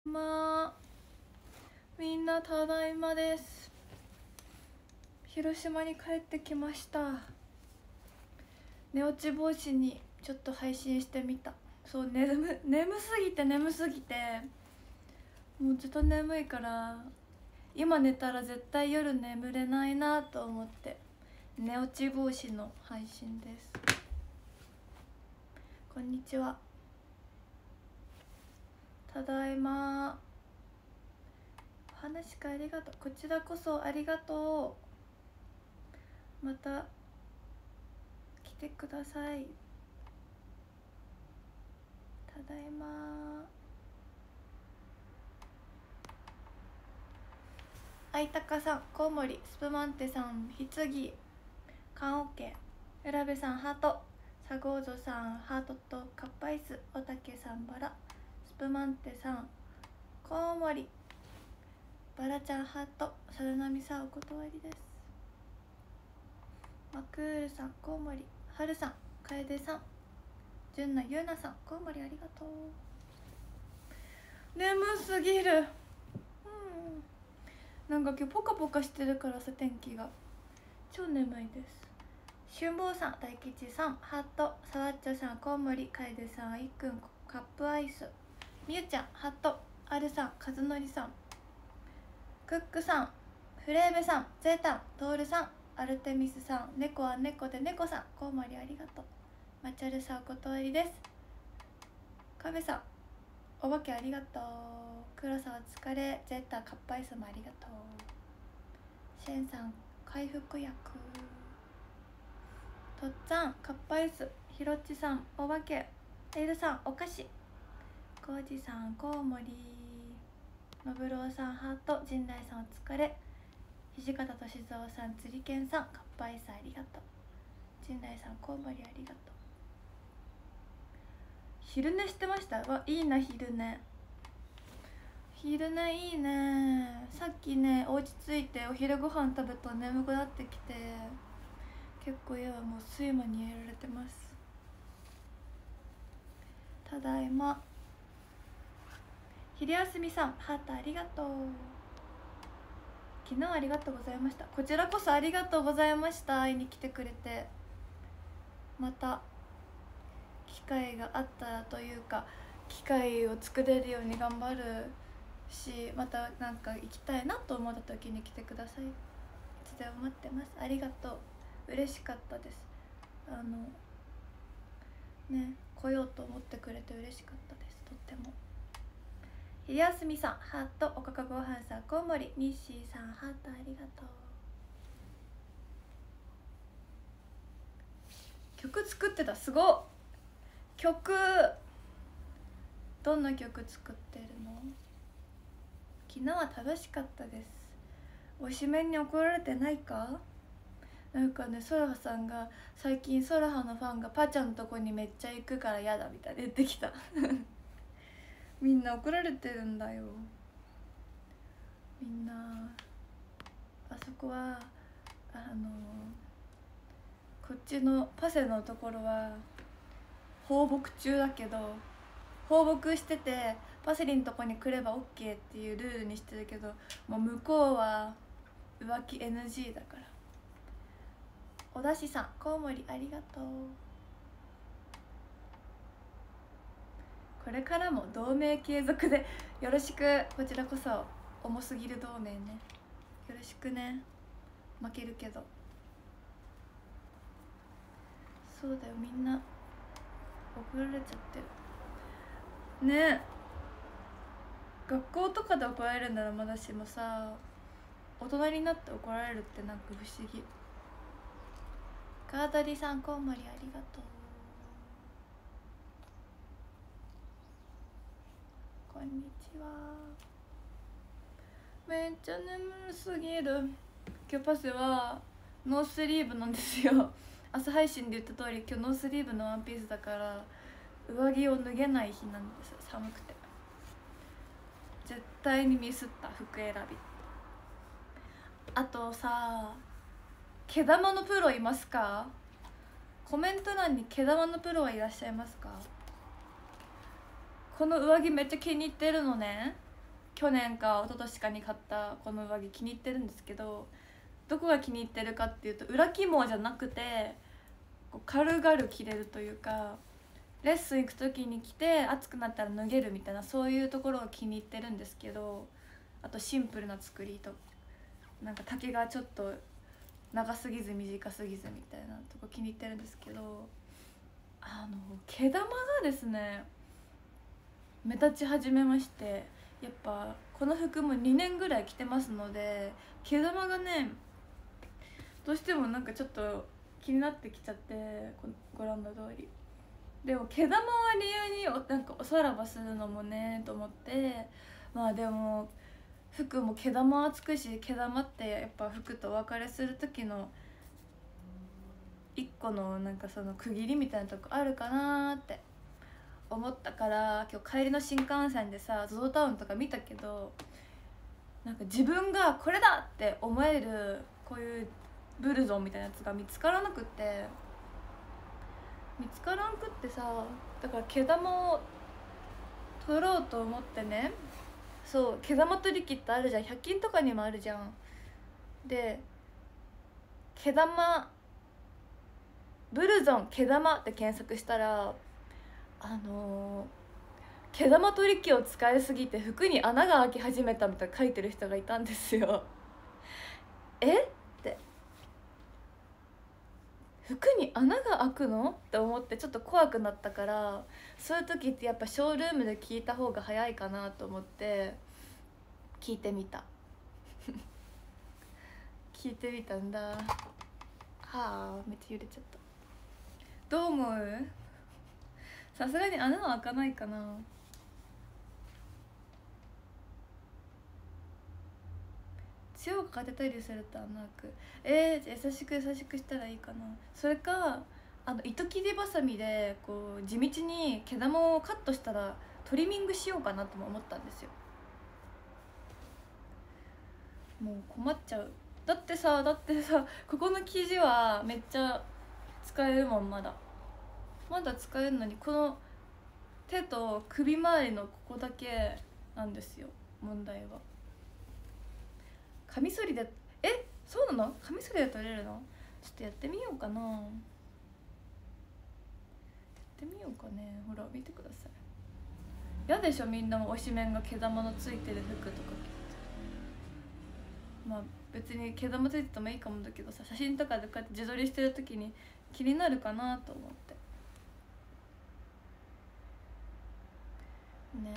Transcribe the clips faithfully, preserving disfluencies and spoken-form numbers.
まあみんなただいまです。広島に帰ってきました。寝落ち防止にちょっと配信してみた。そう、眠眠すぎて眠すぎてもうずっと眠いから、今寝たら絶対夜眠れないなと思って寝落ち防止の配信です。こんにちは、ただいま。お話かありがとう。こちらこそありがとう。また来てください。ただいま。あいたかさん、コウモリ、スプマンテさん、ひつぎ、カンオケ、浦部さん、ハート、サゴーゾさん、ハートとカッパイス、おたけさん、バラ、スプマンテさん、コウモリ、バラちゃん、ハート、さだなみさん、お断りです。マクールさん、コウモリ、はるさん、かえでさん、じゅんなゆうなさん、コウモリありがとう。眠すぎる。うんなんか今日ポカポカしてるからさ、天気が超眠いです。しゅんぼうさん、大吉さん、ハート、さわっちょさん、コウモリ、かえでさん、いっくん、カップアイス、みゆちゃん、ハート、あるさん、かずのりさん、クックさん、フレーベさん、ゼータン、トールさん、アルテミスさん、猫は猫で猫さん、コウモリありがとう。まちゃるさん、お断りです。カメさん、お化けありがとう。黒さん、お疲れ。ゼータ、カップアイスもありがとう。シェンさん、回復薬。とっつぁん、カッパイス、ひろっちさん、お化け、エルさん、お菓子、コウジさん、コウモリ、のぶろうさん、ハート、陣内さん、お疲れ、土方歳三さん、釣りけんさん、カッパイスありがとう、陣内さん、コウモリありがとう。昼寝してました。わ、いいな、昼寝。昼寝いいね。さっきね、お家着いてお昼ご飯食べたら眠くなってきて、結構今はもう睡魔にやられてます。ただいま。昼休みさん、ハートありがとう。昨日ありがとうございました。こちらこそありがとうございました。会いに来てくれて、また機会があったらというか、機会を作れるように頑張るし、またなんか行きたいなと思った時に来てください。いつでも待ってます。ありがとう。嬉しかったです。あのね、来ようと思ってくれて嬉しかったです。とっても。昼休みさん、ハート、おかかごはんさん、コウモリ、ニッシーさん、ハートありがとう。曲作ってた、すごっ。曲、どんな曲作ってるの？昨日は楽しかったです。おしめに怒られてないか？なんかね、ソラハさんが最近ソラハのファンがパちゃんのとこにめっちゃ行くから嫌だみたいな言ってきたみんな怒られてるんだよ。みんなあそこはあのこっちのパセのところは放牧中だけど、放牧しててパセリのとこに来れば オーケー っていうルールにしてるけど、もう向こうは浮気 エヌジー だから。おだしさん、コウモリありがとう。これからも同盟継続でよろしく。こちらこそ重すぎる同盟ね、よろしくね。負けるけど。そうだよ、みんな怒られちゃってるね。学校とかで怒られるんならまだしもさ、大人になって怒られるってなんか不思議。カーダリさん、コウモリありがとう。こんにちは。めっちゃ眠すぎる。今日パセはノースリーブなんですよ。朝配信で言った通り、今日ノースリーブのワンピースだから上着を脱げない日なんです。寒くて絶対にミスった服選び。あとさ、毛玉のプロいますか？コメント欄に毛玉のプロはいらっしゃいますか？この上着めっちゃ気に入ってるのね。 去年か一昨年かに買ったこの上着気に入ってるんですけど、どこが気に入ってるかっていうと裏起毛じゃなくてこう軽々着れるというか、レッスン行く時に着て暑くなったら脱げるみたいな、そういうところが気に入ってるんですけど、あとシンプルな作りとなんか丈がちょっと長すぎず短すぎずみたいなとこ気に入ってるんですけど、あの毛玉がですね目立ち始めまして、やっぱこの服もにねんぐらい着てますので毛玉がねどうしてもなんかちょっと気になってきちゃって、ご覧の通り。でも毛玉を理由になんかおさらばするのもねと思って、まあでも服も毛玉はつくし、毛玉ってやっぱ服とお別れする時の一個のなんかその区切りみたいなとこあるかなって思ったから、今日帰りの新幹線でさ ゾゾ タウンとか見たけど、なんか自分がこれだって思えるこういうブルゾンみたいなやつが見つからなくって見つからんくってさ、だから毛玉を取ろうと思ってね、そう毛玉取り機ってあるじゃん、ひゃく均とかにもあるじゃん。で毛玉ブルゾン毛玉って検索したら、あのー、毛玉取り機を使いすぎて服に穴が開き始めたみたいな書いてる人がいたんですよえって服に穴が開くのって思ってちょっと怖くなったから、そういう時ってやっぱショールームで聞いた方が早いかなと思って聞いてみた聞いてみたんだ。はあめっちゃ揺れちゃった。どう思う？さすがに穴は開かないかな。塩がかけたりすると穴開く。えー、優しく優しくしたらいいかな。それかあの糸切りばさみでこう地道に毛玉をカットしたらトリミングしようかなとも思ったんですよ。もう困っちゃう。だってさだってさここの生地はめっちゃ使えるもん。まだまだ使えるのに、この手と首周りのここだけなんですよ問題は。カミソリで、えそうなの？カミソリで取れるの？ちょっとやってみようかな。やってみようかね。ほら見てください。嫌でしょみんなも推しメンが毛玉のついてる服とか着て。まあ別に毛玉ついててもいいかもだけどさ、写真とかでこうやって自撮りしてる時に気になるかなと思ってね。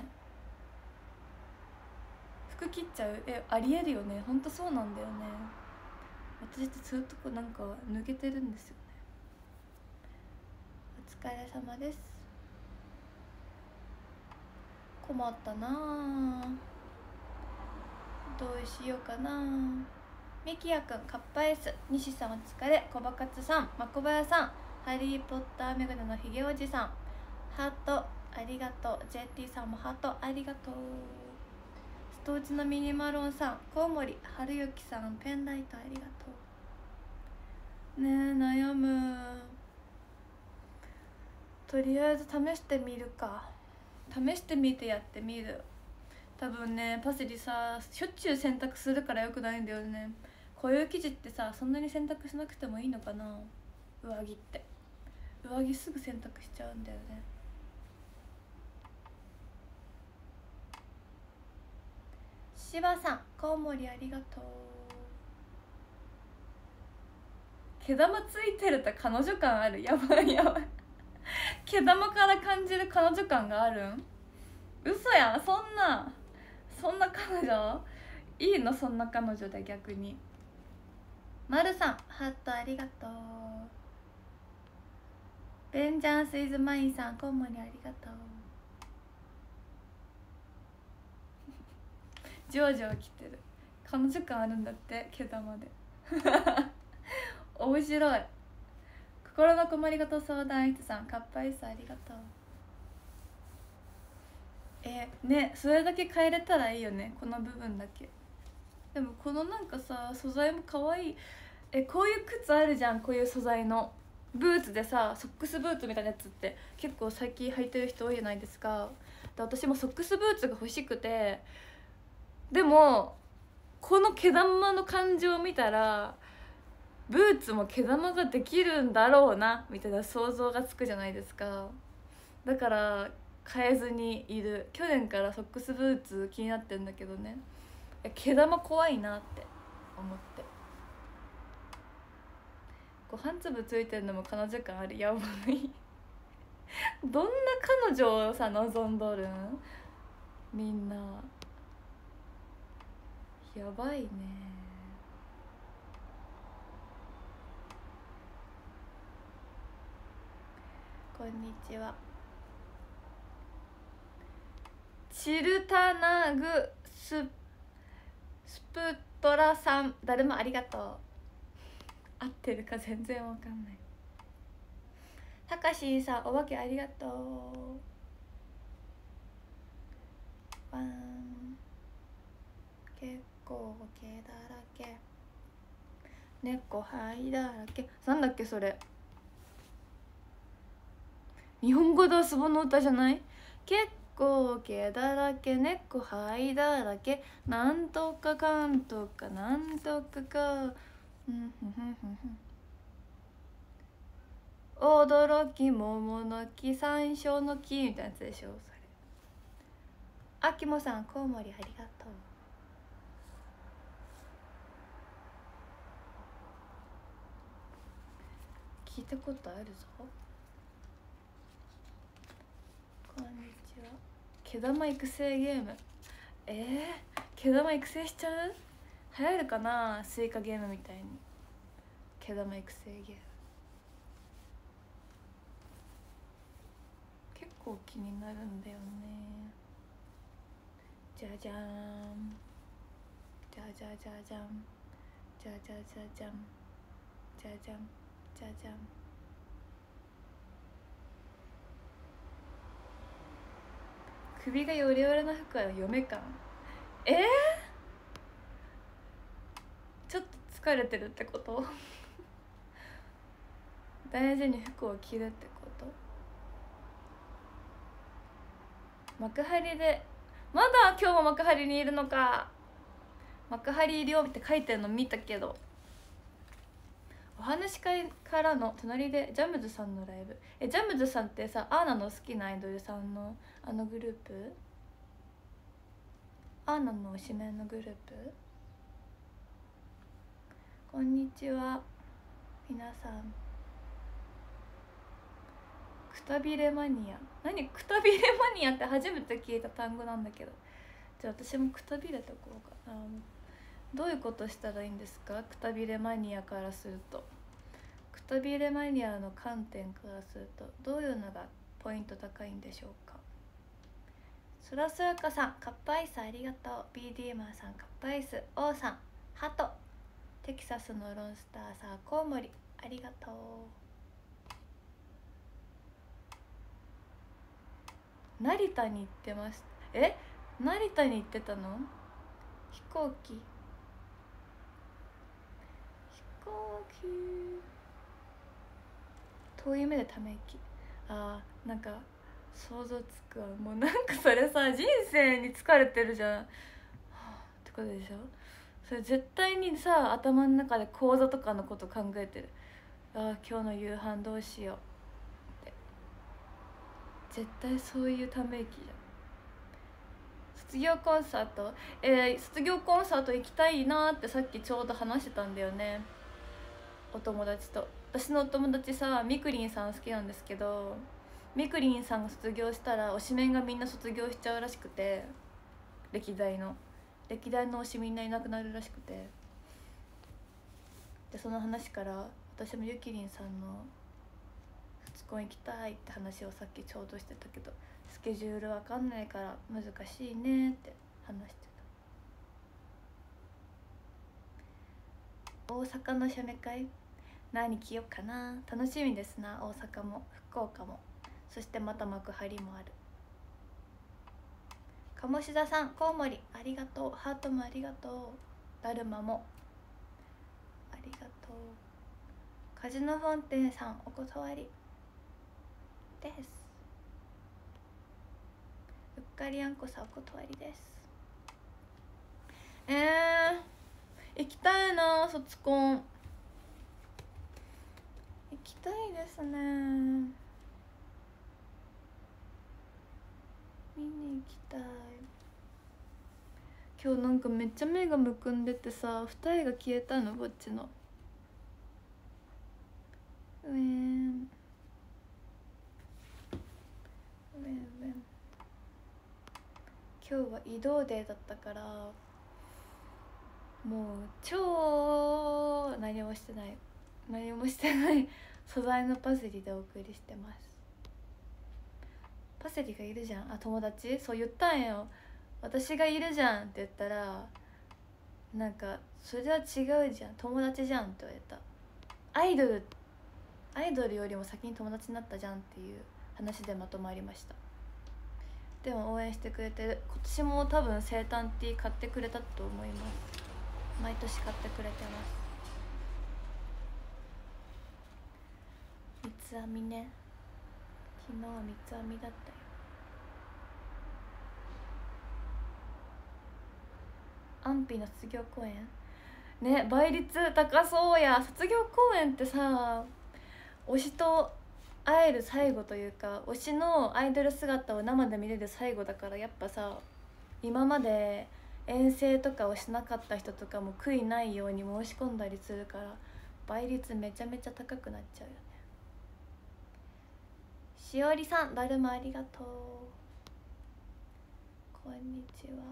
服切っちゃう、えありえるよね。ほんとそうなんだよね。私ってそういうとこなんか抜けてるんですよね。お疲れ様です。困ったなあ。どうしようかな。みきやくんカッパエース、西さんお疲れ、こばかつさん、まこばやさん、ハリーポッターメガネのひげおじさんハートありがとう。 ジェーティー さんもハートありがとう。ストーチのミニマロンさん、コウモリはるゆきさん、ペンライトありがとう。ねえ悩む。とりあえず試してみるか。試してみてやってみる。多分ねパセリさしょっちゅう洗濯するからよくないんだよね。こういう生地ってさそんなに洗濯しなくてもいいのかな。上着って上着すぐ洗濯しちゃうんだよね。しばさん、コウモリありがとう。毛玉ついてると彼女感ある。やばいやばい毛玉から感じる彼女感があるん？嘘やん。そんなそんな彼女いいの？そんな彼女で逆に。まるさんハートありがとう。ベンジャンスイズマインさん、コウモリありがとうじわじわ来てる。彼女感あるんだって毛玉で面白い。心の困りごと相談室さん、カッパイスありがとう。えねそれだけ変えれたらいいよね、この部分だけ。でもこのなんかさ素材も可愛い。えこういう靴あるじゃん、こういう素材のブーツでさ、ソックスブーツみたいなやつって結構最近履いてる人多いじゃないですか。で私もソックスブーツが欲しくてでもこの毛玉の感じを見たらブーツも毛玉ができるんだろうなみたいな想像がつくじゃないですか。だから変えずにいる。去年からソックスブーツ気になってんだけどね、毛玉怖いなって思って。ご飯粒ついてるのも彼女感ある。やばいどんな彼女をさ望んどるんみんな。やばいね。こんにちは。チルタナグススプトラさん、誰もありがとう。合ってるか全然わかんない。たかしさん、お化けありがとう。わん、結構毛だらけ、猫灰だらけ。なんだっけそれ、日本語で遊ぼの歌じゃない？結構毛だらけ、猫灰だらけ、なんとかかんとかなんとかか、驚き桃の木山椒の木みたいなやつでしょそれ。あきもさん、コウモリありがとう。聞いたことあるぞ。こんにちは。毛玉育成ゲーム、えー、毛玉育成しちゃう？流行るかな、スイカゲームみたいに毛玉育成ゲーム。結構気になるんだよね。じゃじゃーん、じゃじゃじゃじゃん、じゃじゃじゃじゃん、じゃじゃんじゃじゃん。首がヨレヨレな服は嫁感。えー、ちょっと疲れてるってこと大事に服を着るってこと。幕張でまだ今日も幕張にいるのか。幕張いるよって書いてるの見たけど、お話し会からの隣でジャムズさんのライブ。え、ジャムズさんってさ、アーナの好きなアイドルさんのあのグループ、アーナの推しメンのグループ。こんにちは皆さん。くたびれマニア、何くたびれマニアって初めて聞いた単語なんだけど、じゃあ私もくたびれとこうかな。どういうことしたらいいんですか、くたびれマニアからすると。くたびれマニアの観点からするとどういうのがポイント高いんでしょうか。そらそやかさん、カップアイスありがとう。 ビーディー マーさん、カップアイス。王さん、ハト。テキサスのロンスターさん、コウモリありがとう。成田に行ってます。え、成田に行ってたの？飛行機飛行機遠い目でため息。あー、なんか想像つくわ。もうなんかそれさ、人生に疲れてるじゃん、はあ、ってことでしょ。それ絶対にさ、頭の中で講座とかのこと考えてる。ああ、今日の夕飯どうしようって。絶対そういうため息じゃん。卒業コンサート、えー、卒業コンサート行きたいなってさっきちょうど話してたんだよね、お友達と。私のお友達さ、みくりんさん好きなんですけど、みくりんさんが卒業したら推しメンがみんな卒業しちゃうらしくて、歴代の歴代の推しみんないなくなるらしくて、でその話から私もゆきりんさんの初恋行きたいって話をさっきちょうどしてたけど、スケジュールわかんないから難しいねって話してた。大阪の写メ会何着ようかな、楽しみですな。大阪も福岡も、そしてまた幕張もある。鴨志田さん、コウモリありがとう。ハートもありがとう。だるまもありがとう。カジノフォンテンさん、お断りです。うっかりあんこさん、お断りです。 行きたいな、卒コン。行きたいですね。見に行きたい。今日なんかめっちゃ目がむくんでてさ、二重が消えたの、こっちの。うえんうえんうえん。今日は移動デーだったからもう超何もしてない何もしてない素材のパセリでお送りしてます。パセリがいるじゃん。あ、友達そう言ったんよ。私がいるじゃんって言ったら、なんかそれは違うじゃん、友達じゃんって言われた。アイドルアイドルよりも先に友達になったじゃんっていう話でまとまりました。でも応援してくれてる。今年も多分生誕ティー買ってくれたと思います。毎年買ってくれてます。三つ編みね。昨日は三つ編みだったよ。安否の卒業公演ね、倍率高そうや。卒業公演ってさ、推しと会える最後というか、推しのアイドル姿を生で見れる最後だから、やっぱさ、今まで遠征とかをしなかった人とかも悔いないように申し込んだりするから、倍率めちゃめちゃ高くなっちゃうよね。しおりさん、だるまありがとう。こんにちは。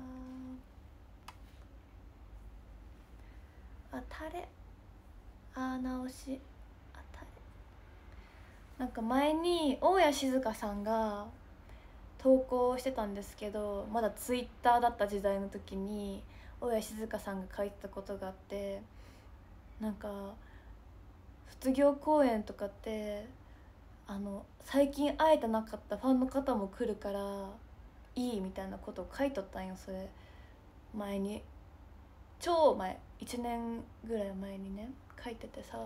あたれあー直しあたれ。なんか前に大谷静香さんが投稿してたんですけど、まだツイッターだった時代の時に大谷静香さんが書いてたことがあって、なんか卒業公演とかってあの最近会えてなかったファンの方も来るからいいみたいなことを書いとったんよ。それ前に超前いちねんぐらい前にね書いててさ、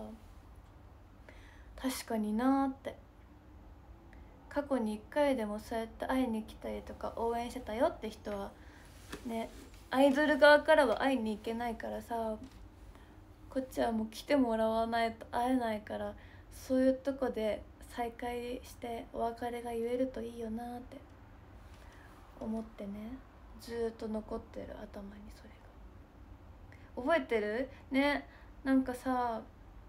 確かになーって。過去にいっかいでもそうやって会いに来たりとか応援してたよって人はね、アイドル側からは会いに行けないからさ、こっちはもう来てもらわないと会えないから、そういうとこで再会してお別れが言えるといいよなって思ってね、ずーっと残ってる頭にそれが。覚えてるね。なんかさ、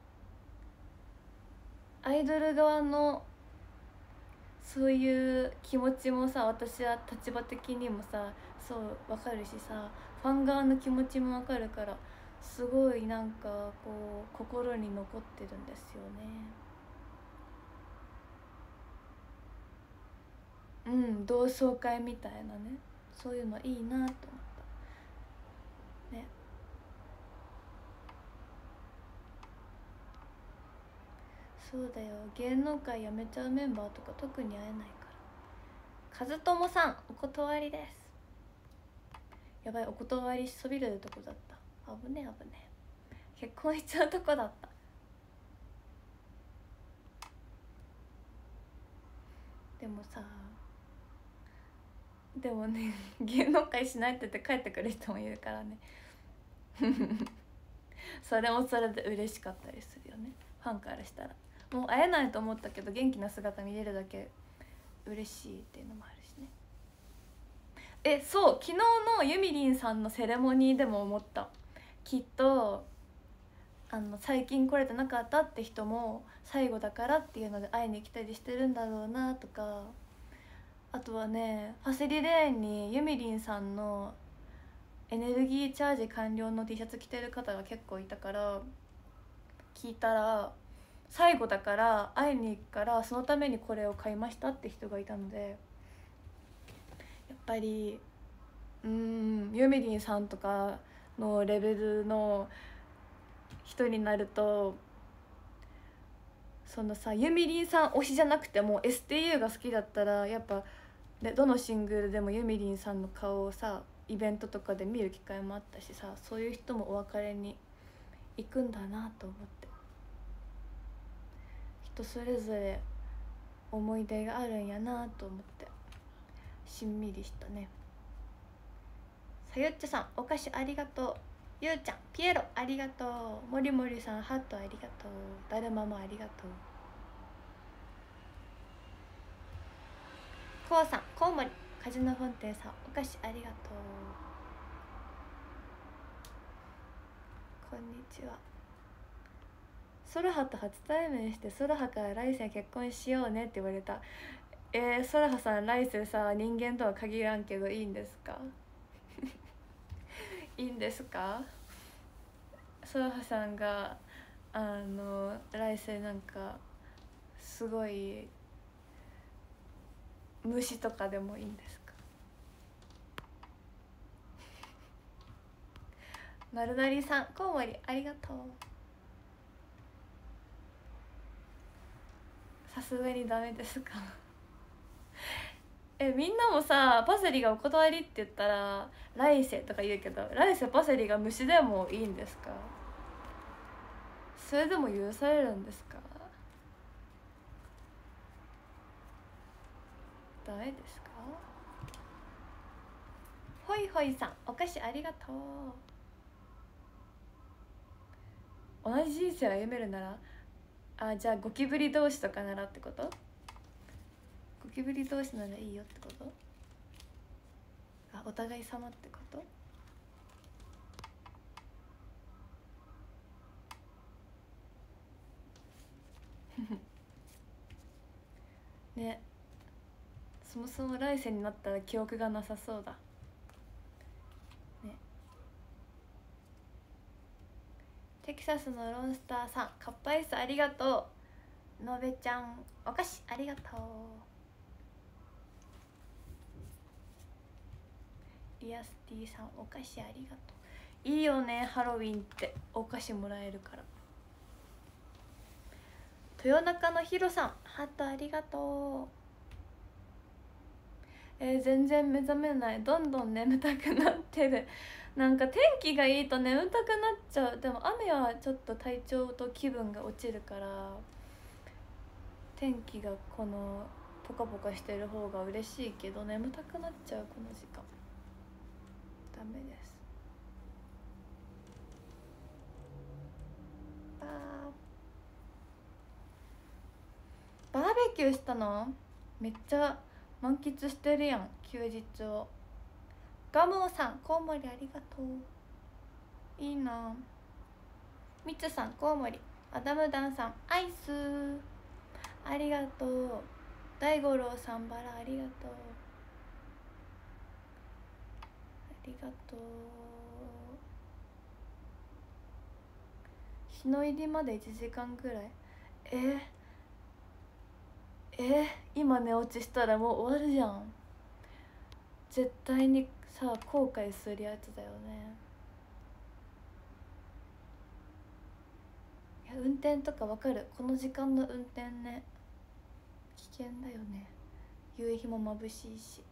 アイドル側のそういう気持ちもさ、私は立場的にもさそう分かるしさ、ファン側の気持ちも分かるから、すごいなんかこう心に残ってるんですよね。うん、同窓会みたいなね、そういうのいいなと思ったね。そうだよ、芸能界辞めちゃうメンバーとか特に会えないから。和友さん、お断りです。やばい、お断りしそびれるとこだった。危ねえ危ねえ、結婚しちゃうとこだった。でもさ、でもね芸能界しないって言って帰ってくる人もいるからねそれもそれで嬉しかったりするよね、ファンからしたら。もう会えないと思ったけど元気な姿見れるだけ嬉しいっていうのもあるしね。え、そう、昨日のゆみりんさんのセレモニーでも思った。きっとあの最近来れてなかったって人も最後だからっていうので会いに来たりしてるんだろうなとか、あとはね、ファセリレーンにゆみりんさんのエネルギーチャージ完了の T シャツ着てる方が結構いたから、聞いたら最後だから会いに行くからそのためにこれを買いましたって人がいたので、やっぱりうーん、ゆみりんさんとかのレベルの人になると、そのさ、ゆみりんさん推しじゃなくても エスティーユー が好きだったら、やっぱでどのシングルでもゆみりんさんの顔をさイベントとかで見る機会もあったしさ、そういう人もお別れに行くんだなと思って、人それぞれ思い出があるんやなと思ってしんみりしたね。さゆっちょさん、お菓子ありがとゆうちゃんピエロありがとう。もりもりさんハートありがとう。だるまもありがとう。こうさんコウモリカジノフォンテンさんお菓子ありがとう。こんにちは。ソラハと初対面してソラハから来世結婚しようねって言われた。えー、ソラハさん来世さ人間とは限らんけどいいんですかいいんですか。ソラハさんがあの来世なんかすごい虫とかでもいいんですか。丸なりさんコウモリありがとう。さすがにダメですかえみんなもさパセリがお断りって言ったら来世とか言うけど来世パセリが虫でもいいんですか。それでも許されるんですか。ダメですか。ほいほいさんお菓子ありがとう。同じ人生を歩めるならあじゃあゴキブリ同士とかならってこと。ゴキブリ同士ならいいよってこと。あお互い様ってことね。そもそも来世になったら記憶がなさそうだね。テキサスのロンスターさんカップアイスありがとう。のべちゃんお菓子ありがとう。リアスティさんお菓子ありがとう。いいよねハロウィンってお菓子もらえるから。豊中のヒロさんハートありがとう。えー、全然目覚めない。どんどん眠たくなってる。なんか天気がいいと眠たくなっちゃう。でも雨はちょっと体調と気分が落ちるから天気がこのポカポカしてる方が嬉しいけど眠たくなっちゃうこの時間。ダメです。バーバーベキューしたのめっちゃ満喫してるやん休日を。ガモーさんコウモリありがとう。いいな。みつさんコウモリ。アダムダンさんアイスありがとう。大五郎さんバラありがとう。ありがとう。日の入りまでいちじかんぐらい。えー、えー、今寝落ちしたらもう終わるじゃん。絶対にさ後悔するやつだよね。いや運転とかわかる。この時間の運転ね危険だよね。夕日も眩しいし。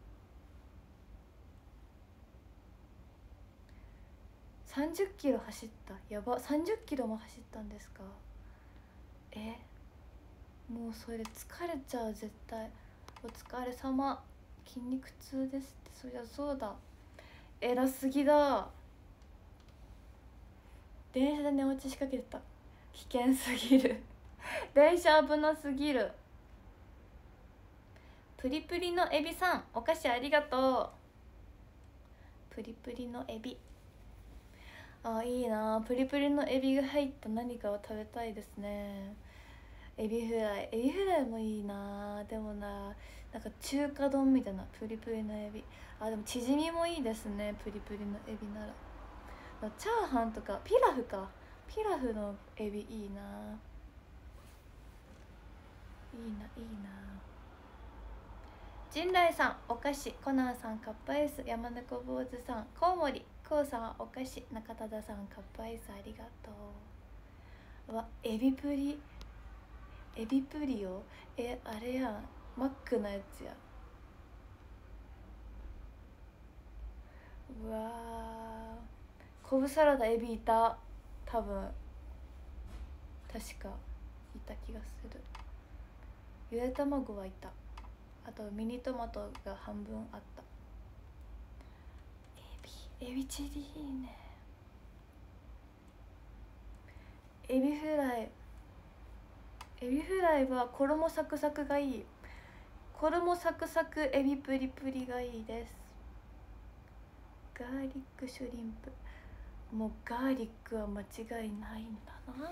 さんじゅっキロ走った。やば。さんじゅっキロも走ったんですか。えもうそれ疲れちゃう絶対。お疲れ様。筋肉痛ですって。そりゃそうだ。偉すぎだ。電車で寝落ちしかけてた。危険すぎる電車危なすぎる。プリプリのエビさんお菓子ありがとう。プリプリのエビあいいな。プリプリのエビが入った何かを食べたいですね。エビフライエビフライもいいな。でもななんか中華丼みたいなプリプリのエビ。あでもチヂミもいいですねプリプリのエビなら。チャーハンとかピラフか。ピラフのエビいいないいないいな。陣内さんお菓子。コナンさんカップアイス。山猫坊主さんコウモリ。コウさんはお菓子。中田さんカップアイスありがとう。うわエビプリエビプリよ。えあれやんマックのやつや。うわーコブサラダエビいた多分。確かいた気がする。ゆで卵はいた。あとミニトマトが半分あった。エビエビチリいいね。 エビフライエビフライは衣サクサクがいい。衣サクサクエビプリプリがいいです。ガーリックシュリンプ、もうガーリックは間違いないんだな。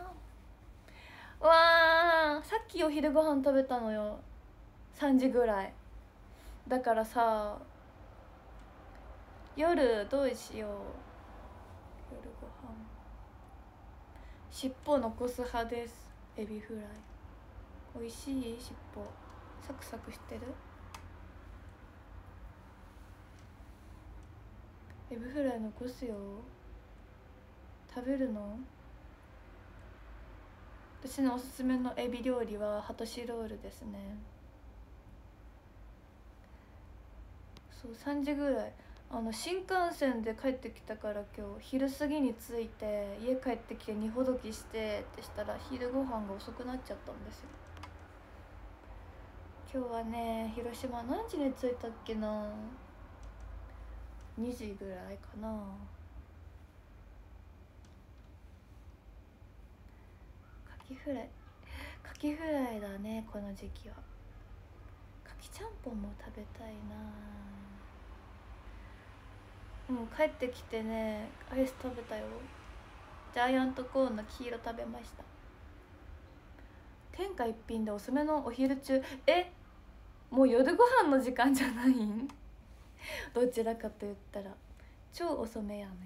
わー、さっきお昼ご飯食べたのよ、さんじぐらいだからさ、夜どうしよう。夜ご飯尻尾残す派です。エビフライ美味しい。尻尾サクサクしてる。エビフライ残すよ。食べるの？私のおすすめのエビ料理はハトシロールですね。そう、さんじぐらい、あの新幹線で帰ってきたから今日昼過ぎに着いて、家帰ってきて荷ほどきしてってしたら昼ご飯が遅くなっちゃったんですよ。今日はね、広島何時に着いたっけな、にじぐらいかな。カキフライカキフライだね、この時期は。カキちゃんぽんも食べたいな。うん、帰ってきてね、アイス食べたよ。ジャイアントコーンの黄色食べました。天下一品でおすすめのお昼中、えもう夜ご飯の時間じゃないんどちらかと言ったら超遅めやね。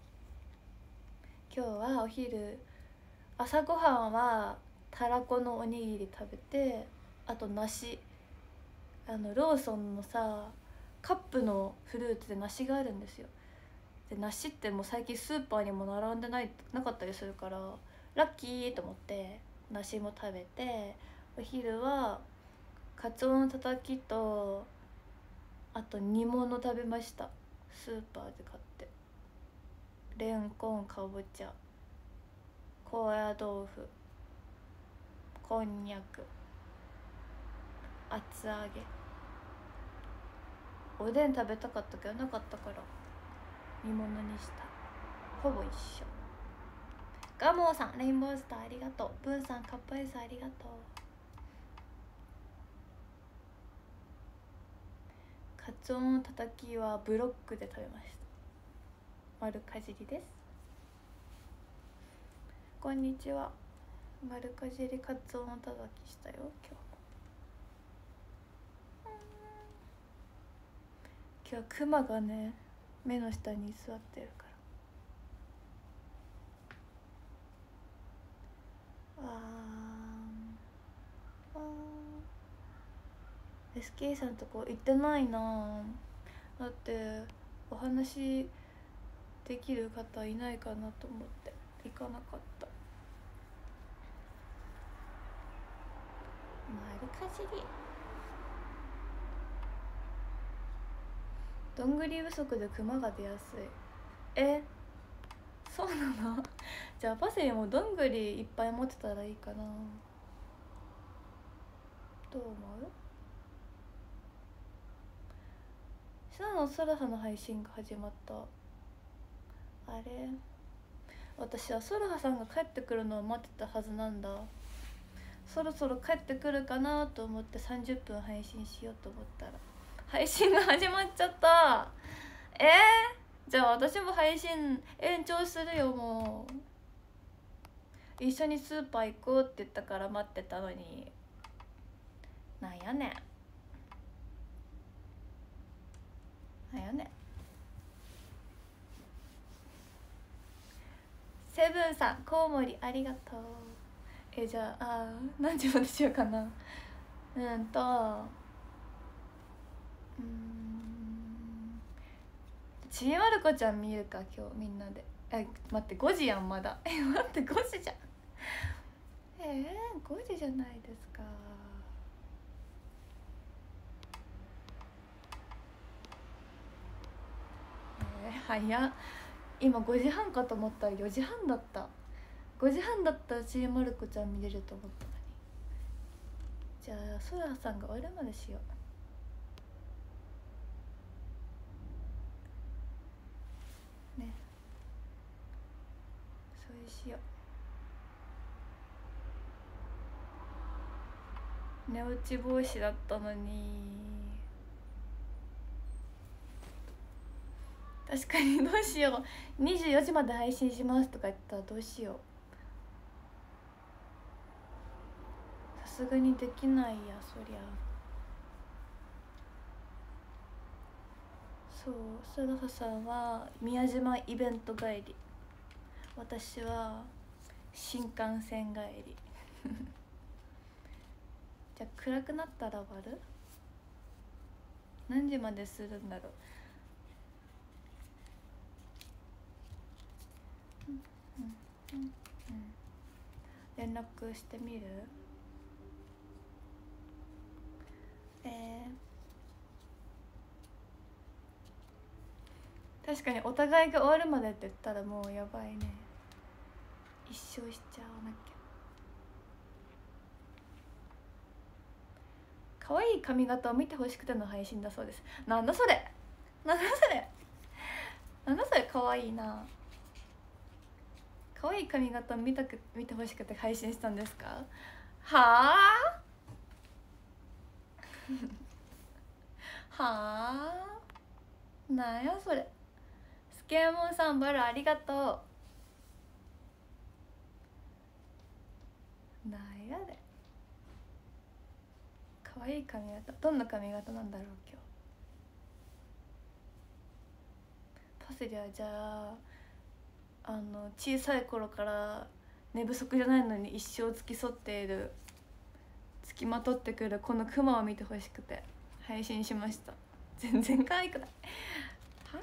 今日はお昼、朝ごはんはたらこのおにぎり食べて、あと梨、あのローソンのさカップのフルーツで梨があるんですよ。で梨ってもう最近スーパーにも並んでないなかったりするからラッキーと思って梨も食べて、お昼はカツオのたたきとあと煮物食べました。スーパーで買って、レンコン、かぼちゃ、高野豆腐、こんにゃく、厚揚げ。おでん食べたかったけどなかったから煮物にした。ほぼ一緒。ガモーさんレインボースターありがとう。ブーさんカップアイスありがとう。カツオのたたきはブロックで食べました。丸かじりです。こんにちは。丸かじりカツオのたたきしたよ今日も。今日はクマがね目の下に座ってるから。あーあー エスケー さんとこ行ってないな。だってお話できる方いないかなと思って行かなかった。丸かじりどんぐり不足でクマが出やすい。えそうなのじゃあパセリもどんぐりいっぱい持ってたらいいかな。どう思う？シナのソラハの配信が始まった。あれ私はソラハさんが帰ってくるのを待ってたはずなんだ。そろそろ帰ってくるかなと思ってさんじゅっぷん配信しようと思ったら配信が始まっちゃった。えー、じゃあ私も配信延長するよ。もう一緒にスーパー行こうって言ったから待ってたのに、なんやねんなんやねん。セブンさんコウモリありがとう。えじゃああ何時までしようかな。うんとうんちびまる子ちゃん見るか今日みんなで。え待ってごじやんまだ。え待ってごじじゃん。えー、ごじじゃないですか。えー、早っ。今ごじはんかと思ったらよじはんだった。ごじはんだったらちびまる子ちゃん見れると思ったのに。じゃあソラさんが終わるまでしようね。そうしよう。 寝落ち防止だったのに。確かにどうしよう。にじゅうよじまで配信しますとか言ったらどうしよう。さすがにできないやそりゃ。そう、菅田さんは宮島イベント帰り、私は新幹線帰りじゃあ暗くなったら終わる？何時までするんだろう。うんうんうん、連絡してみる？えー、確かにお互いが終わるまでって言ったらもうやばいね。一生しちゃわなきゃ。可愛い髪型を見てほしくての配信だそうです。なんだそれ、なんだそれ、なんだそれ、可愛いな。可愛い髪型を見たく見てほしくて配信したんですか？はあはあ、なんやそれ。スケーモンさんバルありがとう。なんやで、可愛い髪型。どんな髪型なんだろう今日。パセリはじゃああの小さい頃から寝不足じゃないのに一生付き添っている、付きまとってくるこのクマを見てほしくて配信しました。全然可愛くない。は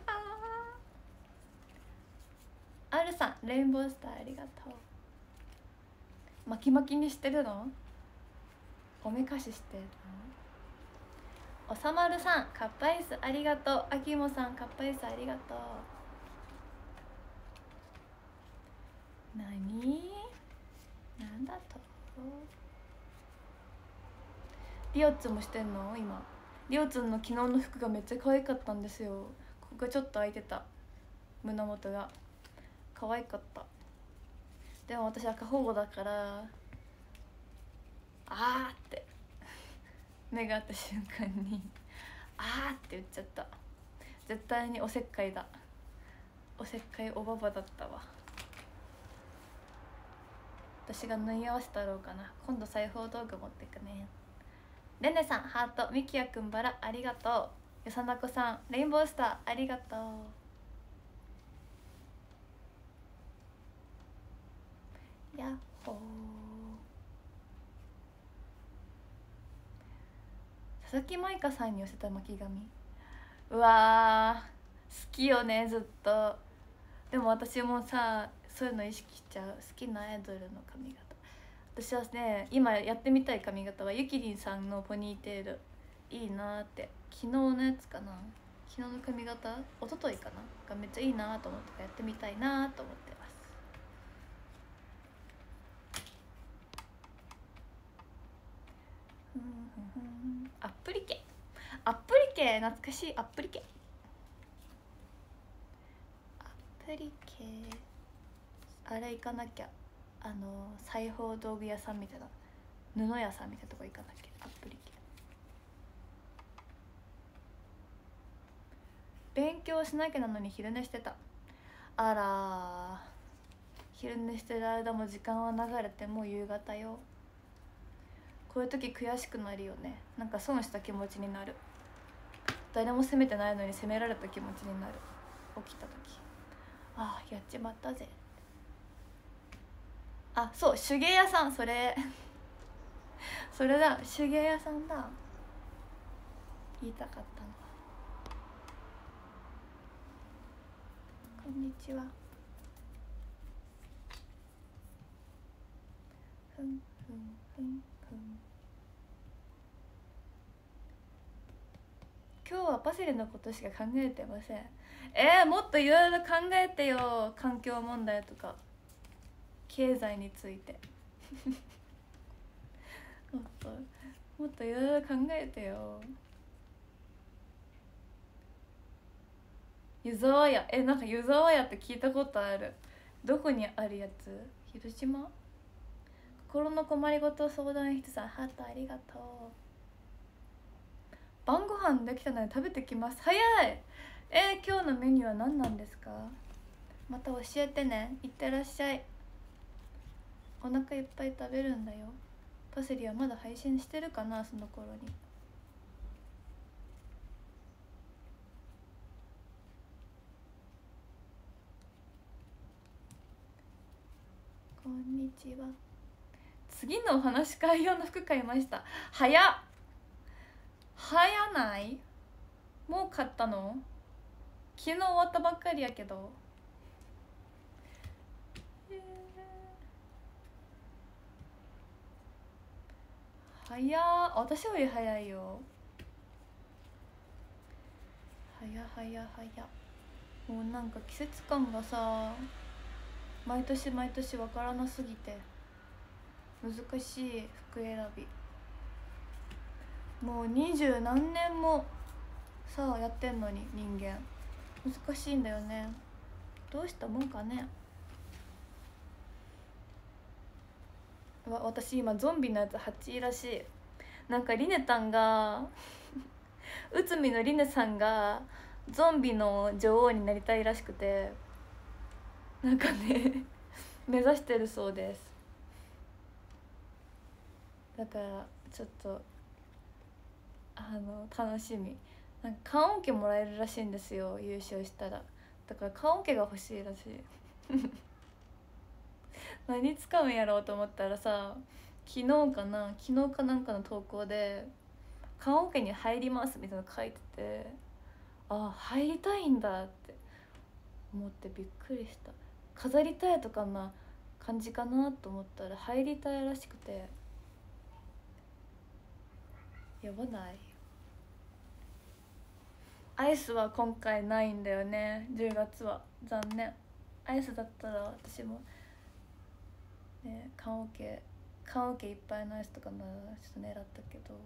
あ、アルさんレインボースターありがとう。巻き巻きにしてるの？おめかししてるの？おさまるさんカッパイスありがとう。あきもさんカッパイスありがとう。なになんだと？リオツもしてんの？今リオツの昨日の服がめっちゃ可愛かったんですよ。ここがちょっと開いてた、胸元が可愛かった。でも私赤保護だからあーって目が合った瞬間にあーって言っちゃった。絶対におせっかいだ、おせっかいおばばだったわ。私が縫い合わせたろうかな。今度裁縫道具持ってくね。レネさんハート。ミキヤくんバラありがとう。よさなこさんレインボースターありがとう。やっほー。佐々木舞香さんに寄せた巻き髪、うわー好きよねずっと。でも私もさそういうの意識しちゃう。好きなアイドルの髪型。私はね今やってみたい髪型はゆきりんさんのポニーテールいいなって。昨日のやつかな、昨日の髪型一昨日かながめっちゃいいなと思ってやってみたいなと思ってます。アップリケ、アップリケ懐かしい。アップリケ、アップリケ、あれ行かなきゃ。あの裁縫道具屋さんみたいな、布屋さんみたいなとこ行かなきゃ。アップリケ勉強しなきゃなのに昼寝してた。あら昼寝してる間も時間は流れてもう夕方よ。こういう時悔しくなるよね。なんか損した気持ちになる。誰も責めてないのに責められた気持ちになる。起きた時ああやっちまったぜ。あそう手芸屋さん、それそれだ、手芸屋さんだ。言いたかったの。こんにちは。ふんふんふんふん。今日はパセリのことしか考えてません。えー、もっといろいろ考えてよ。環境問題とか経済についてもっともっといろいろ考えてよ。湯沢屋、えなんか湯沢屋って聞いたことある。どこにあるやつ？広島？ 心の困りごと相談室さんハートありがとう。晩ご飯できたので食べてきます。早い。えー、今日のメニューは何なんですか？また教えてね。いってらっしゃい。お腹いっぱい食べるんだよ。パセリはまだ配信してるかな、その頃に。こんにちは。次のお話し会用の服買いました。早っ。早ない？もう買ったの？昨日終わったばっかりやけど。早っ。私より早いよ。早早早。もうなんか季節感がさ、毎年毎年わからなすぎて難しい服選び。もう二十何年もさあやってんのに人間難しいんだよね。どうしたもんかね。わ私今ゾンビのやつはちいらしい。なんかリネタンが内海のリネさんがゾンビの女王になりたいらしくて、なんかね目指してるそうです。だからちょっとあの楽しみ。なんか棺桶もらえるらしいんですよ、優勝したら。だから棺桶が欲しいらしい何使うんやろうと思ったらさ、昨日かな昨日かなんかの投稿で「棺桶に入ります」みたいなの書いてて、ああ入りたいんだって思ってびっくりした。飾りたいとかな感じかなと思ったら入りたいらしくて、やばない？アイスは今回ないんだよね、じゅうがつは。残念。アイスだったら私もね、棺桶棺桶いっぱいのアイスとかならちょっと狙ったけど、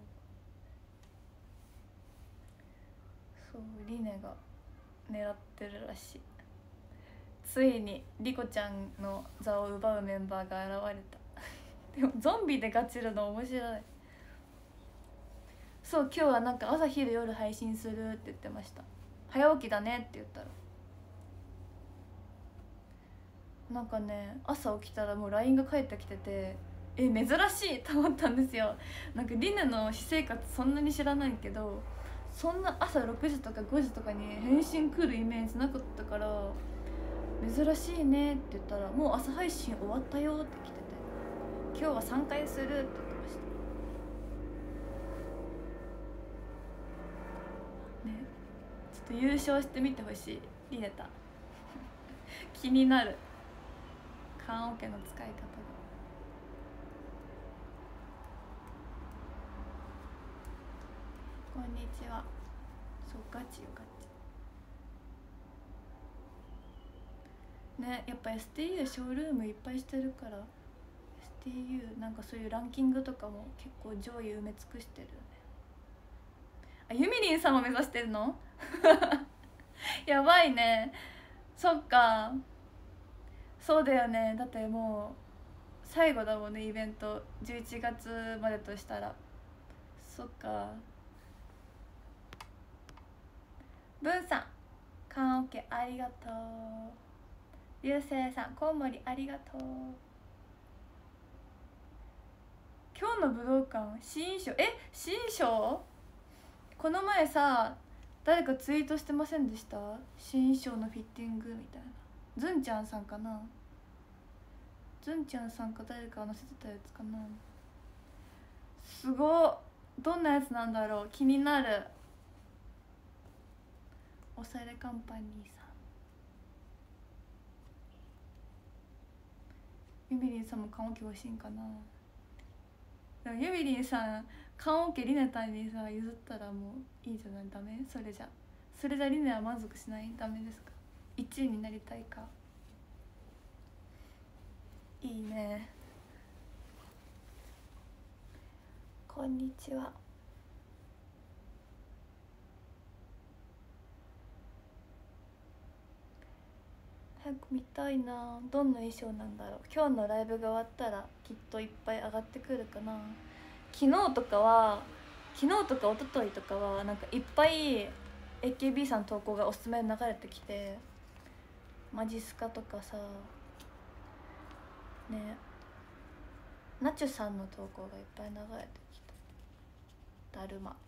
そうリネが狙ってるらしい。ついにリコちゃんの座を奪うメンバーが現れたでもゾンビでガチるの面白い。そう今日はなんか朝昼夜配信するって言ってました。早起きだねって言ったら、なんかね朝起きたらもう ライン が返ってきてて、え珍しいと思ったんですよ。なんかリネの私生活そんなに知らないけど、そんな朝ろくじとかごじとかに返信来るイメージなかったから、珍しいねって言ったらもう朝配信終わったよって来てて、今日はさんかいするって言ってましたね。ちょっと優勝してみてほしいリネタ気になる棺桶の使い方が。こんにちは。そうガチよガチね。やっぱ エスティーユー ショールームいっぱいしてるから エスティーユー なんかそういうランキングとかも結構上位埋め尽くしてるよね。あゆみりんさんも目指してるのやばいね。そっかそうだよね。だってもう最後だもんねイベント、じゅういちがつまでとしたら。そっか。ぶんさん棺桶ありがとう。ゆうせいさんコウモリありがとう。今日の武道館新衣装、え新衣装この前さ誰かツイートしてませんでした？新衣装のフィッティングみたいな。ずんちゃんさんかな、ずんちゃんさんか誰か載せてたやつかな。すごっ。どんなやつなんだろう、気になる。おしゃれカンパニーさん、ゆみりんさんも棺桶欲しいんかな。でもゆみりんさん棺桶リネタンにさ譲ったらもういいじゃない。ダメ？それじゃそれじゃリネは満足しない？ダメですか？いちいになりたいか。いいね。こんにちは。 早く見たいな。どんな衣装なんだろう。今日のライブが終わったらきっといっぱい上がってくるかな。昨日とかは昨日とか一昨日とかはなんかいっぱい エーケービー さん投稿がおすすめに流れてきて、マジスカとかさね、ナチュさんの投稿がいっぱい流れてきた。だるま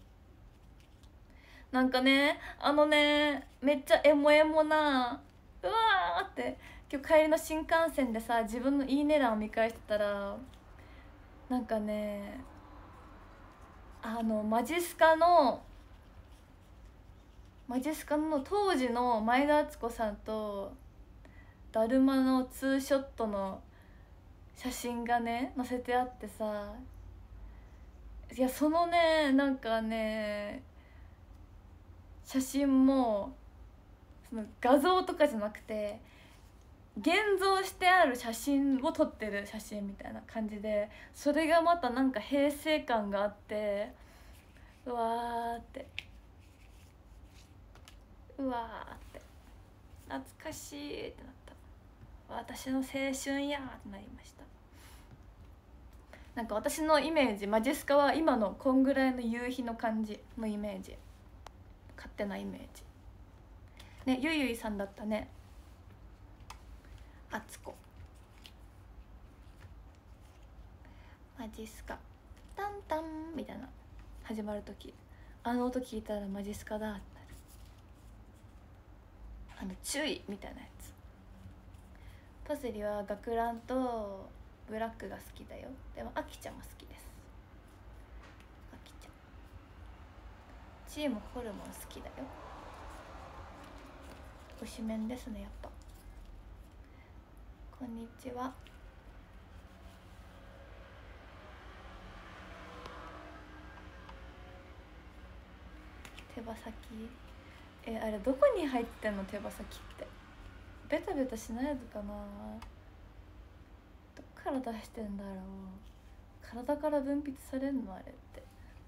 なんかね、あのね、めっちゃエモエモな、うわーって今日帰りの新幹線でさ、自分のいいね欄を見返してたら、なんかね、あのマジスカのマジスカの当時の前田敦子さんとだるまのツーショットの写真がね載せてあってさ、いやそのね、なんかね写真もその画像とかじゃなくて現像してある写真を撮ってる写真みたいな感じで、それがまたなんか平成感があって、うわーってうわーって懐かしいってなった。私の青春やーってなりました。なんか私のイメージ、マジスカは今のこんぐらいの夕日の感じのイメージ、勝手なイメージね。ゆいゆいさんだったね。あつこマジスカタンタンみたいな始まる時、あの音聞いたらマジスカだってなる。あの注意みたいなやつ。パセリは学ランとブラックが好きだよ。でもアキちゃんも好きです。アキちゃんチームホルモン好きだよ。推しメンですねやっぱ。こんにちは。手羽先えあれどこに入ってんの？手羽先ってベタベタしないのかな。どっから出してんだろう。体から分泌されんのあれって。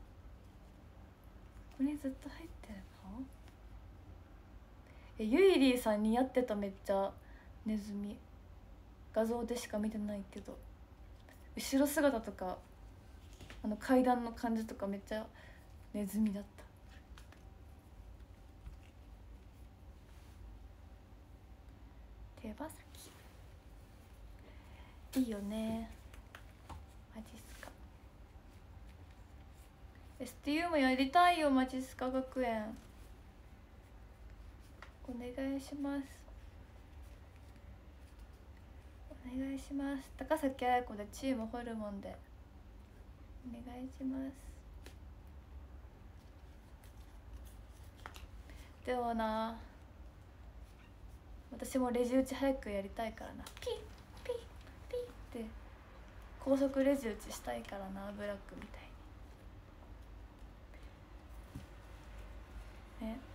ここにずっと入ってるの？えゆいりーさん似合ってた。めっちゃネズミ。画像でしか見てないけど後ろ姿とかあの階段の感じとかめっちゃネズミだった。手羽先いいよね。マジっすか。 エスティーユー もやりたいよ。マジっすか学園お願いします。お願いします。高崎彩子でチームホルモンでお願いします。でもな私もレジ打ち早くやりたいからな。ピッピッピッって高速レジ打ちしたいからな。ブラックみたいにね。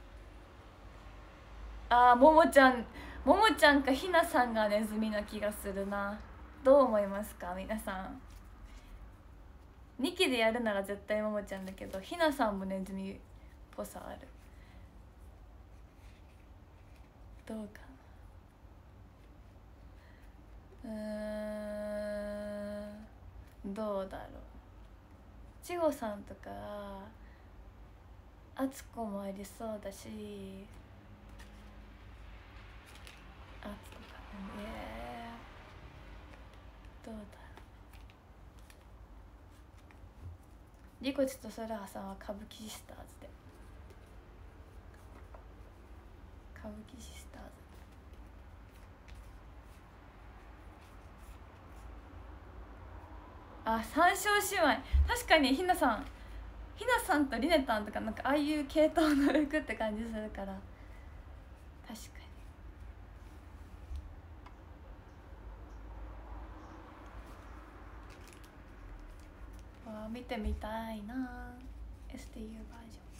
あーももちゃんももちゃんかひなさんがネズミな気がするな。どう思いますか皆さん。にきでやるなら絶対ももちゃんだけど、ひなさんもネズミっぽさある。どうかな。うーんどうだろう。ちごさんとかあつこもありそうだし、あつこかな。えー、どうだろう。リコチとソラハさんは歌舞伎シスターズで。歌舞伎シスターズ。あ、三笑姉妹確かに。ひなさんひなさんとりねたんとかなんかああいう系統の服って感じするから確かに。わあ見てみたいな エスティーユー バージョン。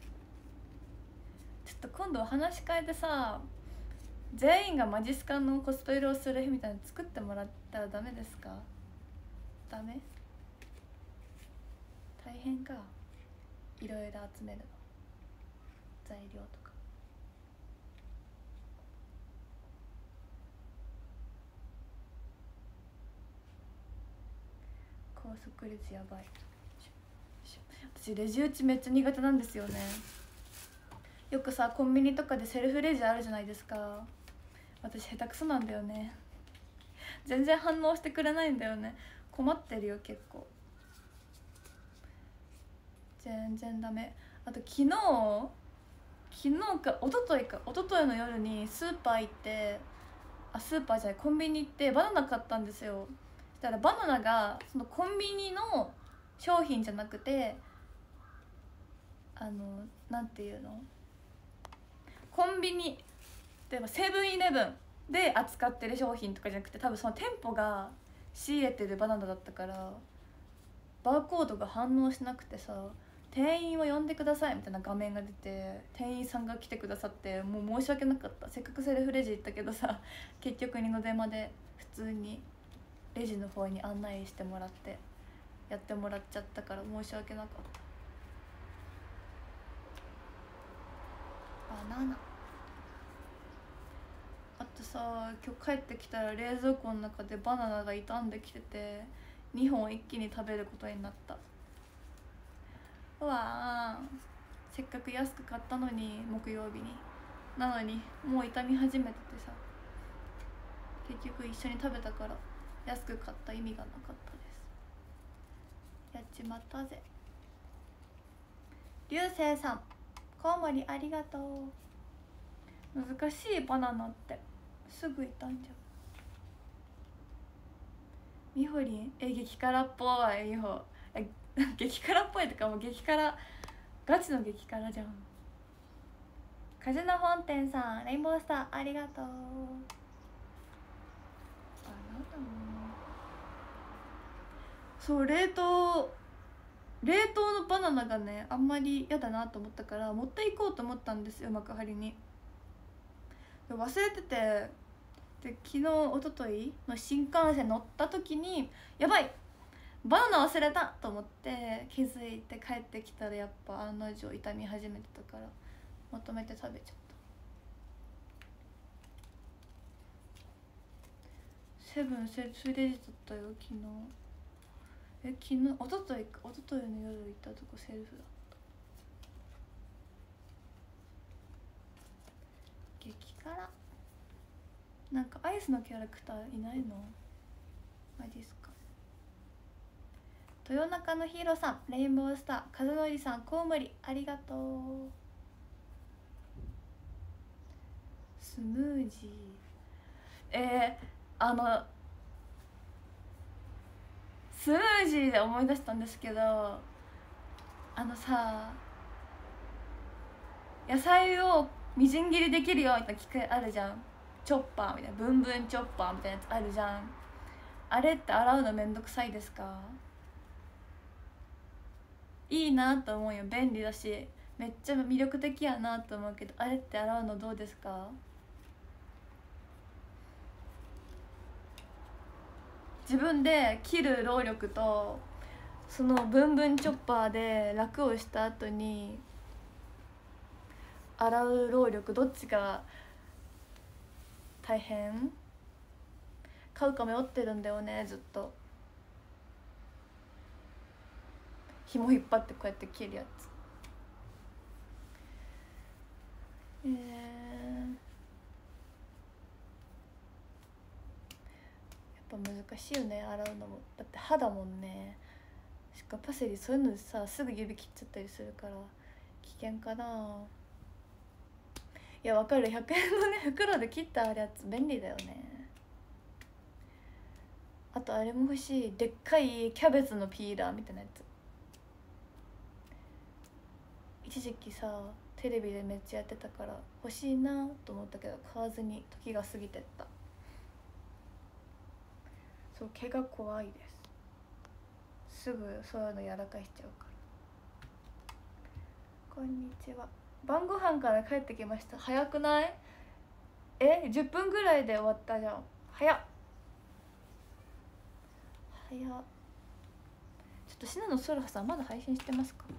ちょっと今度お話変えてさ、全員がマジスカのコスプレをする日みたいなの作ってもらったらダメですか？ダメ？大変か。いろいろ集めるの材料とか。 即列やばい。私レジ打ちめっちゃ苦手なんですよね。よくさコンビニとかでセルフレジあるじゃないですか。私下手くそなんだよね。全然反応してくれないんだよね。困ってるよ結構。全然ダメ。あと昨日昨日か一昨日か一昨日の夜にスーパー行って、あスーパーじゃないコンビニ行ってバナナ買ったんですよ。そしたらバナナがそのコンビニの商品じゃなくて、あのなんていうの、コンビニ例えばセブンイレブンで扱ってる商品とかじゃなくて、多分その店舗が仕入れてるバナナだったから、バーコードが反応しなくてさ、店員を呼んでくださいみたいな画面が出て、店員さんが来てくださって、もう申し訳なかった。せっかくセルフレジ行ったけどさ、結局二の出まで普通にレジの方に案内してもらってやってもらっちゃったから申し訳なかった。バナナあとさ、今日帰ってきたら冷蔵庫の中でバナナが傷んできてて、にほん一気に食べることになった。うわー、せっかく安く買ったのに、木曜日になのにもう傷み始めててさ、結局一緒に食べたから安く買った意味がなかったです。やっちまったぜ。流星さん、コウモリありがとう。難しいバナナってすぐ傷んじゃう。みほりん、え激辛っぽい。みほえ激辛っぽいとか、もう激辛、ガチの激辛じゃん。カジノ本店さん、レインボースターありがとう。バナナそう冷凍冷凍のバナナがね、あんまり嫌だなと思ったから持っていこうと思ったんですよ、幕張に。忘れてて、で昨日一昨日の新幹線乗った時に、やばいバナナ忘れたと思って気づいて帰ってきたら、やっぱ案の定傷み始めてたからまとめて食べちゃった。セブンセついでだったよ昨日。え昨日一昨日か一昨日の夜行ったとこセルフだった。激辛なんかアイスのキャラクターいないの？マジっすか。豊中のヒーローさん、レインボースター、和則さん、コウモリありがとう。スムージー、えー、あのスムージーで思い出したんですけど、あのさ、野菜をみじん切りできるよみたいな機械あるじゃん。チョッパーみたいな、ブンブンチョッパーみたいなやつあるじゃん。あれって洗うのめんどくさいですか？いいなと思うよ、便利だしめっちゃ魅力的やなと思うけど、あれって洗うのどうですか？自分で切る労力と、そのブンブンチョッパーで楽をした後に洗う労力、どっちが大変？買うか迷ってるんだよね、ずっと。紐引っ張ってこうやって切るやつ。えー、やっぱ難しいよね、洗うのも。だって歯だもんね。しかもパセリそういうのでさ、すぐ指切っちゃったりするから危険かな。いやわかる、ひゃくえんのね袋で切ってあるやつ便利だよね。あとあれも欲しい、でっかいキャベツのピーラーみたいなやつ。一時期さテレビでめっちゃやってたから欲しいなと思ったけど買わずに時が過ぎてった。そう、毛が怖いです。すぐそういうのやらかしちゃうから。こんにちは、晩ご飯から帰ってきました。早くない？えじゅっぷんぐらいで終わったじゃん。早っ早っ。ちょっとシナのソルハさんまだ配信してますか？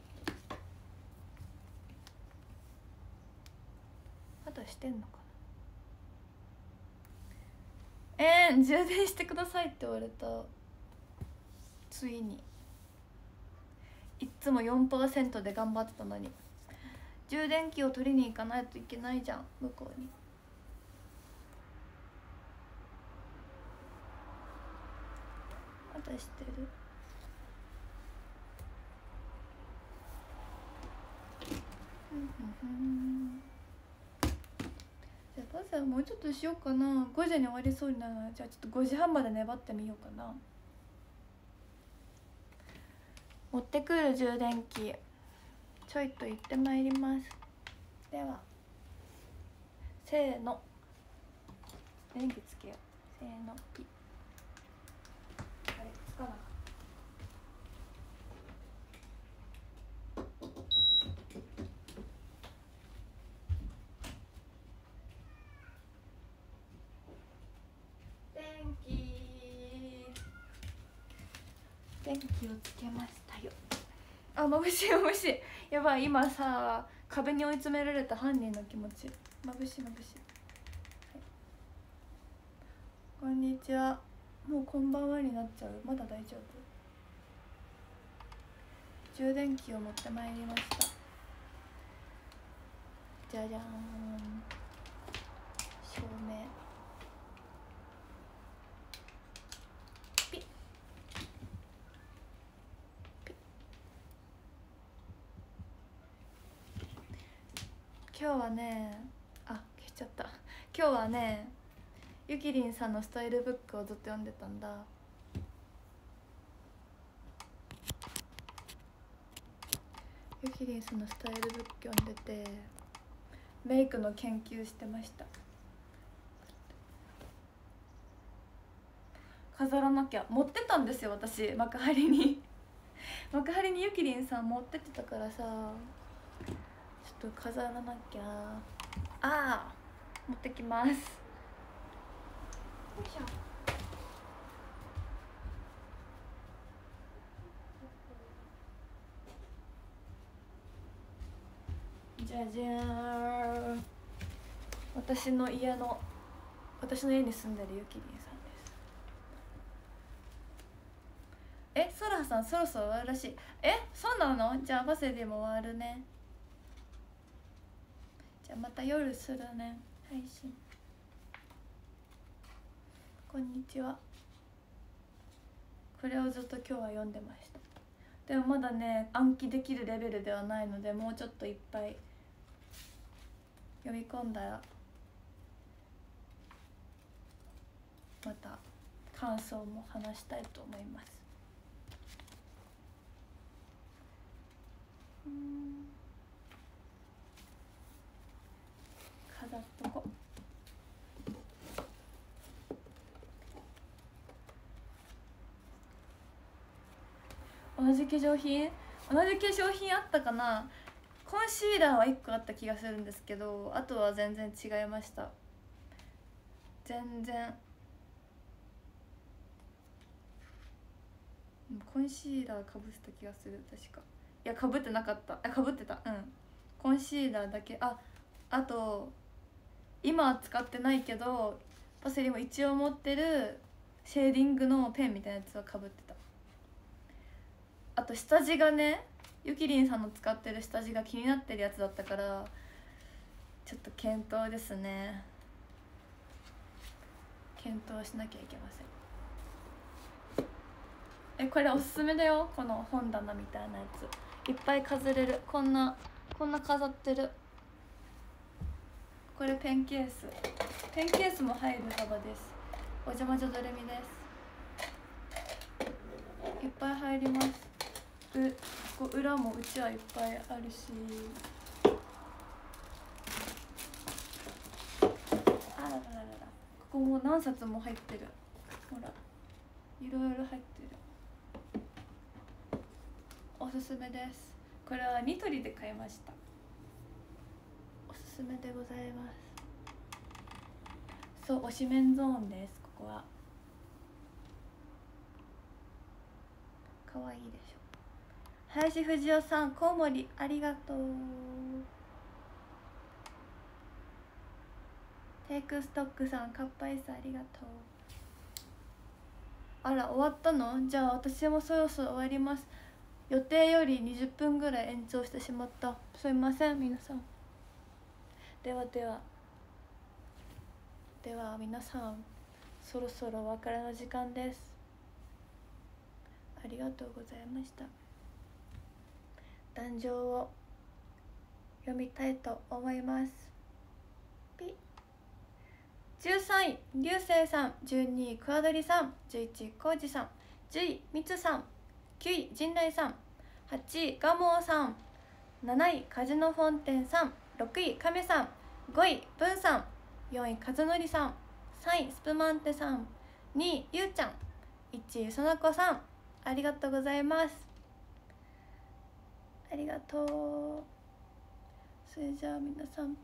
まだしてんのかな。えー、充電してくださいって言われた。 ついにいっつも よんパーセント で頑張ってたのに充電器を取りに行かないといけないじゃん向こうに。まだしてる？じゃあバザーもうちょっとしようかな。ごじに終わりそうになるので、じゃあちょっとごじはんまで粘ってみようかな。持ってくる充電器ちょいと行ってまいります。ではせーの、電気つけよう。せーの、ピッ。あれつかなかった。電気電気をつけましたよ。あ、眩しい眩しい。やばい、今さ壁に追い詰められた犯人の気持ち。眩しい眩しい、はい、こんにちは。もうこんばんはになっちゃう。まだ大丈夫？充電器を持ってまいりました。じゃじゃーん、照明ピッピッ。今日はね、あ、消しちゃった。今日はね、ゆきりんさんのスタイルブックをずっと読んでたんだ。ゆきりんさんのスタイルブック読んでてメイクの研究してました。飾らなきゃ。持ってたんですよ私、幕張に幕張にゆきりんさん持ってってたからさ、ちょっと飾らなきゃ。ああ、持ってきます。よいしょ。じゃじゃーん、私の家の私の家に住んでるゆきりんさんです。え、そらさんそろそろ終わるらしい。え、そうなの？じゃあバセでも終わるね。じゃあまた夜するね、配信。こんにちは。これをずっと今日は読んでました。でもまだね暗記できるレベルではないので、もうちょっといっぱい読み込んだらまた感想も話したいと思います。うん、飾っとこ。同じ化粧品同じ化粧品あったかな。コンシーラーはいっこあった気がするんですけど、あとは全然違いました。全然コンシーラーかぶせた気がする。確か、いやかぶってなかった。あ、かぶってた。うん、コンシーラーだけ。あ、あと今は使ってないけどパセリも一応持ってるシェーディングのペンみたいなやつはかぶってた。あと下地がね、ゆきりんさんの使ってる下地が気になってるやつだったからちょっと検討ですね。検討しなきゃいけません。え、これおすすめだよ。この本棚みたいなやついっぱい飾れる。こんなこんな飾ってる。これペンケース、ペンケースも入る幅です。お邪魔女ドレミです。いっぱい入ります。うこう裏もうちはいっぱいあるし、あららららら、ここも何冊も入ってる。ほらいろいろ入ってる。おすすめです。これはニトリで買いました。おすすめでございます。そう、推しメンゾーンです。ここはかわいいでしょ。林藤代さん、コウモリありがとう。テイクストックさん、かっぱいさありがとう。 あら終わったの？じゃあ私もそろそろ終わります。予定よりにじゅっぷんぐらい延長してしまった。すいません皆さん。ではではでは皆さん、そろそろお別れの時間です。ありがとうございました。壇上を読みたいと思います。ピじゅうさんい流星さん、じゅうにいくわどりさん、じゅういちいこうじさん、じゅういみつさん、きゅうい陣内さん、はちいガモーさん、なないカジノフォンテンさん、ろくいカメさん、ごいブンさん、よんいカズノリさん、さんいスプマンテさん、にいゆうちゃん、いちいそなこさん、ありがとうございます。ありがとう。それじゃあ皆さん、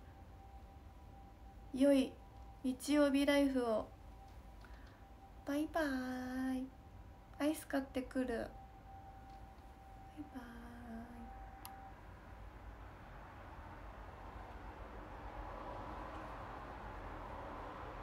良い日曜日ライフを。バイバーイ。アイス買ってくる。